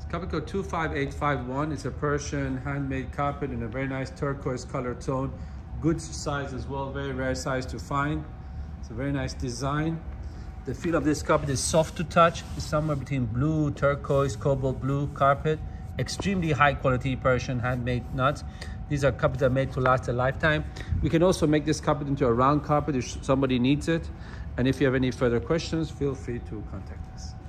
Carpet code 25851. It's a Persian handmade carpet in a very nice turquoise color tone. Good size as well, very rare size to find. It's a very nice design. The feel of this carpet is soft to touch. It's somewhere between blue, turquoise, cobalt blue carpet. Extremely high quality Persian handmade nuts. These are carpets that are made to last a lifetime. We can also make this carpet into a round carpet if somebody needs it. And if you have any further questions, feel free to contact us.